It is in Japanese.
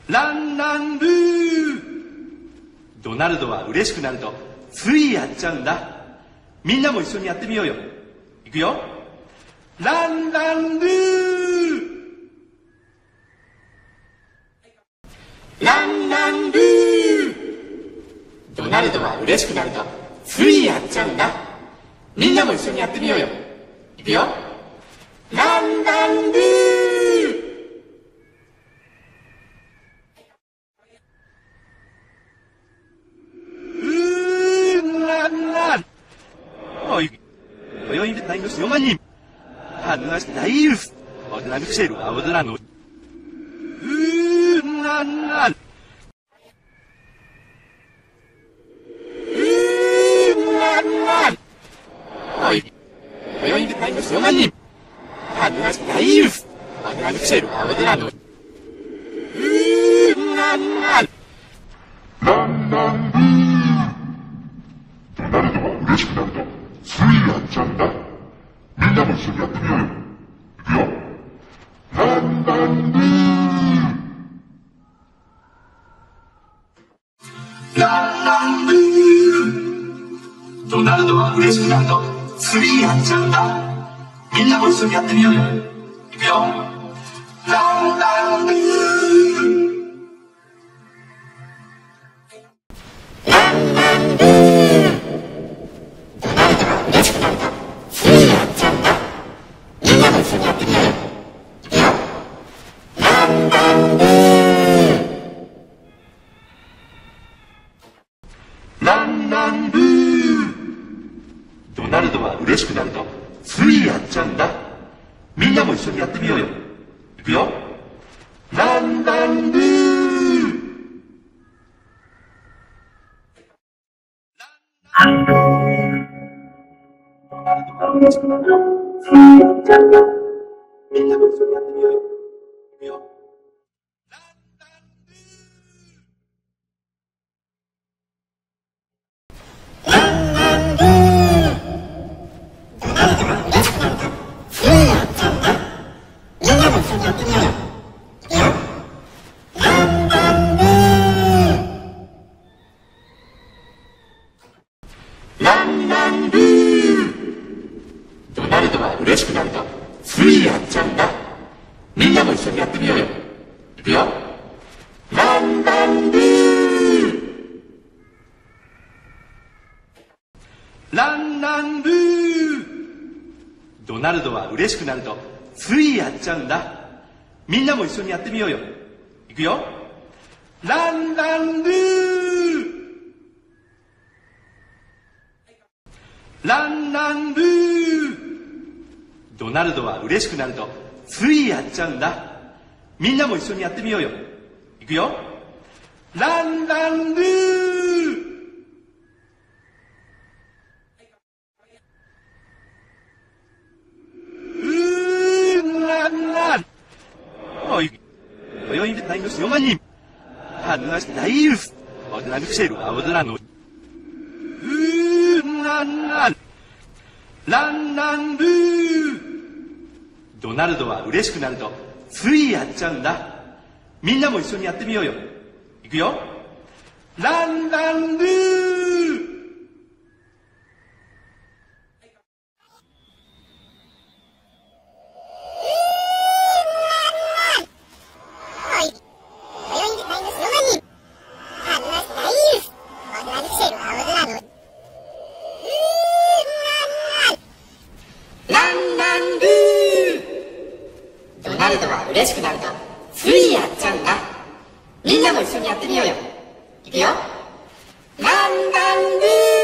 ランランルー。ドナルドは嬉しくなるとついやっちゃうんだ。みんなも一緒にやってみようよ。いくよ。ランランルー。ランランルー。ドナルドは嬉しくなるとついやっちゃうんだ。みんなも一緒にやってみようよ。いくよ。ランランルー。Ngayon tayo sa yomanim. Hanas nails. O na nagshare wa wala no. Nan. Nan. Oy. Ngayon tayo sa yomanim. Hanas nails. O na nagshare wa wala no. Nan. ドナルドは嬉しくなるとついやっちゃうんだ。みんなも一緒にやってみようよ。いくよ。ランランルー。 ランランルー。ドナルドは嬉しくなるとついやっちゃうんだ。みんなも一緒にやってみようよ。いくよ。ランランルー。ランランルー。ドナルドは嬉しくなるとついやっちゃうんだ。みんなも一緒にやってみようよ。いくよ。ランランルー。ドナルドは嬉しくなるとついやっちゃうんだ。みんなも一緒にやってみようよ。いくよ。ランランルー。ドナルドは嬉しくなるとついやっちゃうんだ。みんなも一緒にやってみようよ。いくよ。ランランルー。ランランルー。ドナルドは嬉しくなるとついやっちゃうんだ。みんなも一緒にやってみようよ。いくよ。ランランルー。ランランルー。ドナルドは嬉しくなるとついやっちゃうんだ。みんなも一緒にやってみようよ。いくよ。ランランルー。Lan. Oy. Ngayon tayo sa yomanim. Hanas nails. O na nagshare wa wala no. Lan. ランランルー。ドナルドは嬉しくなるとついやっちゃうんだ。みんなも一緒にやってみようよ。いくよ。ランランルー。ドナルドは嬉しくなるとついやっちゃうんだ。みんなも一緒にやってみようよ。いくよ。ランランルー。